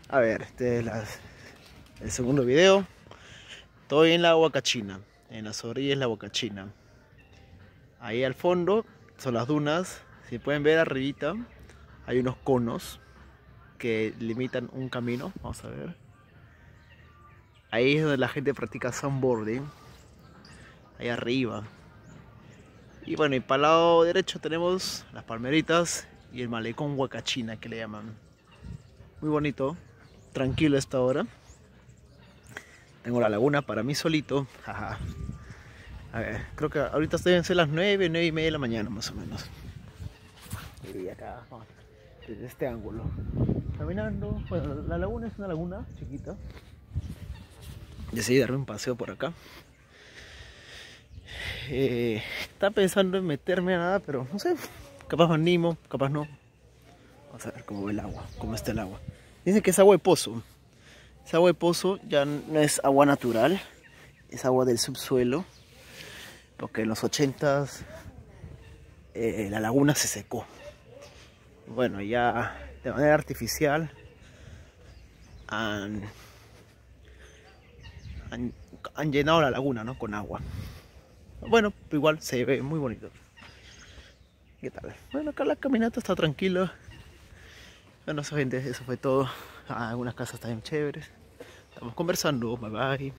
A ver, el segundo video. Estoy en la Huacachina, en las orillas de la Huacachina. Ahí al fondo son las dunas. Si pueden ver arribita, hay unos conos que limitan un camino. Vamos a ver. Ahí es donde la gente practica sandboarding. Ahí arriba. Y bueno, y para el lado derecho tenemos las palmeritas y el malecón Huacachina que le llaman. Muy bonito, tranquilo esta hora. Tengo la laguna para mí solito. Jaja. A ver, creo que ahorita estoy en las 9:30 de la mañana más o menos. Y acá, vamos, desde este ángulo. Caminando. Bueno, la laguna es una laguna chiquita. Decidí darme un paseo por acá. Estaba pensando en meterme a nada, pero no sé. Capaz me animo, capaz no. Vamos a ver cómo ve el agua, cómo está el agua. Dicen que es agua de pozo. Esa agua de pozo ya no es agua natural, es agua del subsuelo. Porque en los 80s la laguna se secó. Bueno, ya de manera artificial han llenado la laguna, ¿no? Con agua. Bueno, pero igual se ve muy bonito. ¿Qué tal? Bueno, acá la caminata está tranquila. Bueno, eso gente, eso fue todo. Algunas casas también chéveres. Estamos conversando, bye bye.